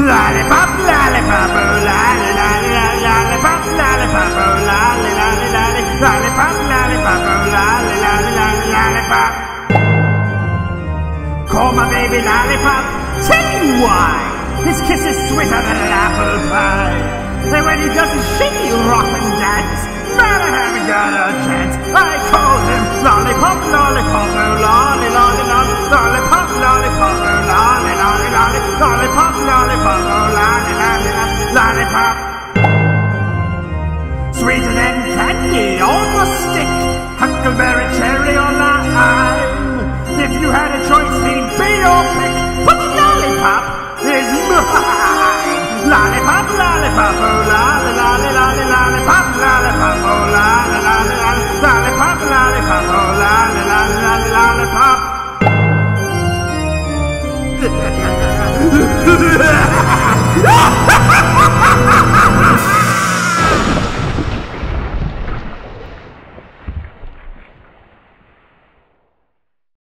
Lollipop, lollipop, oh lolly, lolly, lolly, lollipop, lollipop, oh lolly, lolly, lolly, lollipop, lollipop, oh lolly, lolly, lolly, lollipop. Call my baby Lollipop, tell you why. His kiss is sweeter than an apple pie. And when he does his shimmy, rock and dance, man, I haven't got a chance. I call him Lollipop, lollipop, oh lolly, lolly, lolly, lollipop, lollipop, oh lolly, lolly, lolly, lollipop, lollipop, oh lolly, lolly, lolly, lollipop. Sweeter than candy on the stick, huckleberry, cherry, or lime. If you had a choice, he'd be your pick, but Lollipop is mine. Lollipop, lollipop, oh lolly, lolly, lolly, lollipop, lollipop, oh lolly, lolly, lolly, lollipop, lollipop, oh lolly, lolly, lolly, lollipop.